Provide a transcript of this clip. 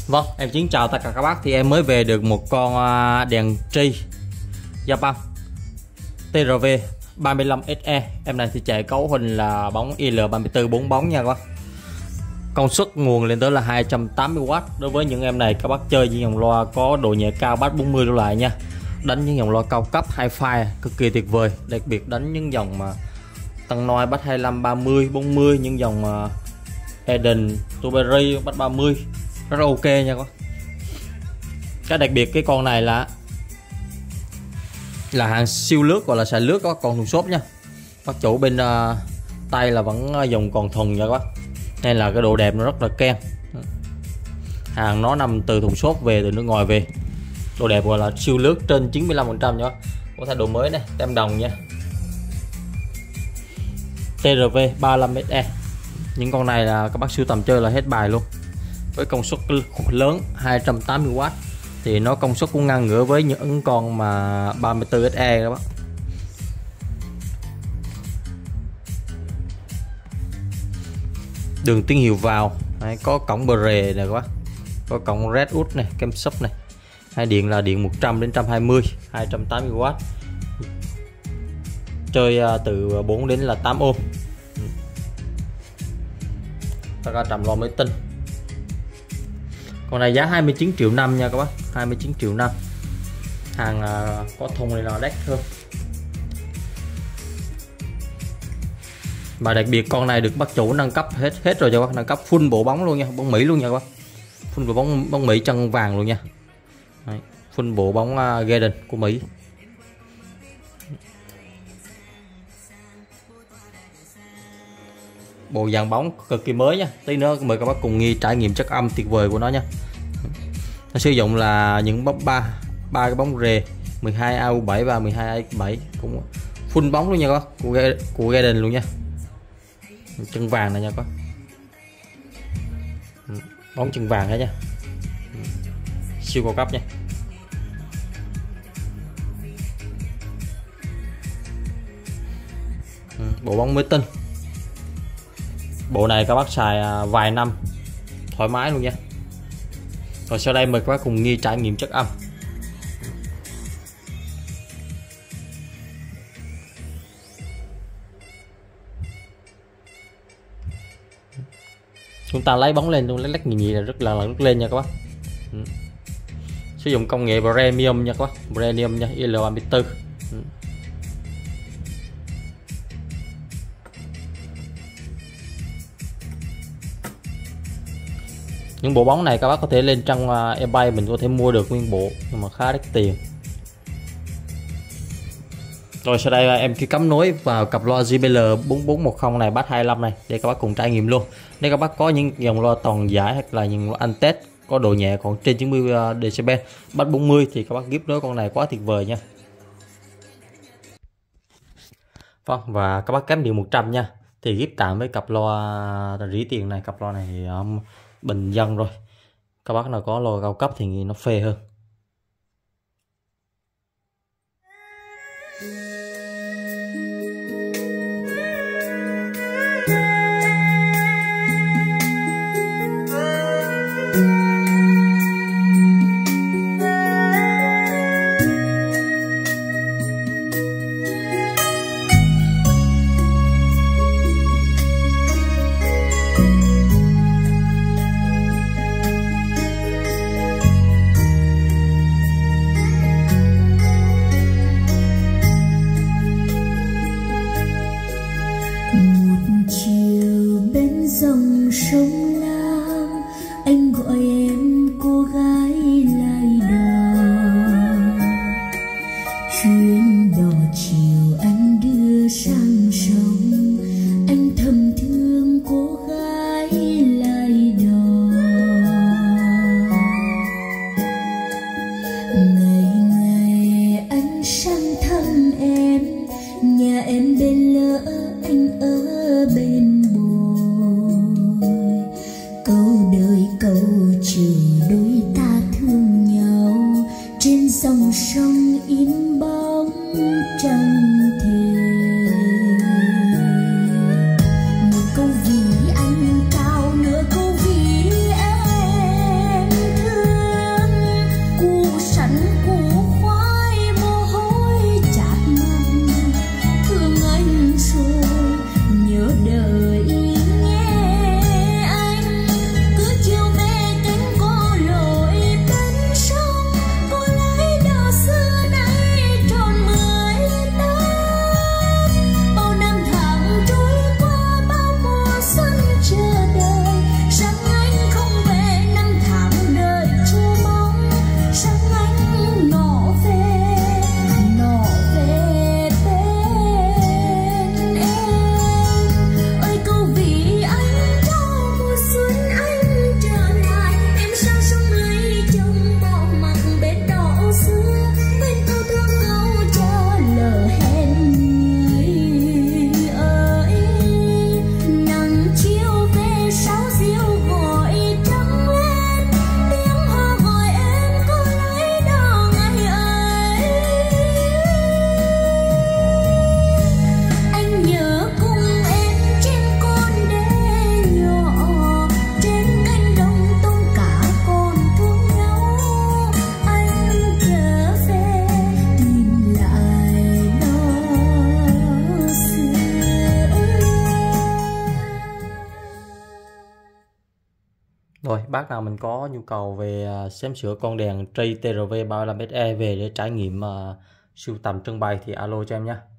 Vâng, em xin chào tất cả các bác. Thì em mới về được một con đèn tri Japan TRV 35SE. Em này thì chạy cấu hình là bóng IL34 4 bóng nha các bác. Công suất nguồn lên tới là 280W. Đối với những em này các bác chơi những dòng loa có độ nhẹ cao bass 40 đổ lại nha. Đánh những dòng loa cao cấp hi-fi cực kỳ tuyệt vời. Đặc biệt đánh những dòng mà tăng noi bass 25 30 40, những dòng Eden, Tuberi bass 30 rất là ok nha các bác. Cái đặc biệt cái con này là hàng siêu lướt, gọi là xài lướt, có còn thùng xốp nha bác chủ. Bên tay là vẫn dùng còn thùng nha các bác, nên là cái độ đẹp nó rất là keng. Hàng nó nằm từ thùng xốp về, từ nước ngoài về, độ đẹp gọi là siêu lướt trên 95% nha bác. Có thay đồ mới này, tem đồng nha, TRV 35SE. Những con này là các bác sưu tầm chơi là hết bài luôn. Với công suất lớn 280W thì nó công suất cũng ngang ngửa với những con mà 34SE các bác. Đường tín hiệu vào đấy, có cổng bờ rề này các bác, có cổng Redwood này, kem sub này. Hai điện là điện 100 đến 120, 280W, chơi từ 4 đến là 8 ôm. Tất cả trầm lo mới tinh. Con này giá 29 triệu năm nha các bác, 29 triệu năm. Hàng có thùng này là đắt hơn. Và đặc biệt con này được bác chủ nâng cấp hết rồi cho bác, nâng cấp full bộ bóng luôn nha, bóng Mỹ luôn nha các bác. Full bộ bóng Mỹ chân vàng luôn nha. Đấy, full bộ bóng Garden của Mỹ. Bộ dàn bóng cực kỳ mới nha. Tí nữa mời các bác cùng nghi trải nghiệm chất âm tuyệt vời của nó nha. Nó sử dụng là những bóng ba cái bóng rề 12 AU7 và 12 AX7, cũng full bóng luôn nha các bác, của Garden luôn nha. Chân vàng này nha các bác, bóng chân vàng đấy nha, siêu cao cấp nha. Bộ bóng mới tinh. Bộ này các bác xài vài năm thoải mái luôn nha. Rồi sau đây mời các bác cùng nghi trải nghiệm chất âm. Chúng ta lấy bóng lên luôn, lấy lắc nhì là rất là rất lên nha các bác. Sử dụng công nghệ premium nha các bác, premium nha, IL34. Những bộ bóng này các bác có thể lên trang eBay mình có thể mua được nguyên bộ, nhưng mà khá đắt tiền. Rồi sau đây em cứ cắm nối vào cặp loa JBL 4410 này, bass 25 này để các bác cùng trải nghiệm luôn. Nếu các bác có những dòng loa toàn giải hoặc là những loa Antec có độ nhẹ còn trên 90 dB, bass 40 thì các bác ghép nối con này quá tuyệt vời nha. Vâng, và các bác kém điện 100 nha thì ghép tạm với cặp loa rỉ tiền này. Cặp loa này thì bình dân rồi, các bác nào có loa cao cấp thì nó phê hơn. Dòng sông Lam anh gọi em cô gái lai đò, chuyến đò chiều anh đưa sang sông, anh thầm thương cô gái lai đò. Ngày ngày anh sang thăm em, nhà em bên lỡ anh ở bên đôi ta thương nhau trên dòng sông in bóng trăng thề. Một câu vì anh cao, nửa câu vì em thương. Rồi, bác nào mình có nhu cầu về xém sửa con đèn Tri TRV 35SE về để trải nghiệm sưu tầm trưng bày thì alo cho em nhé.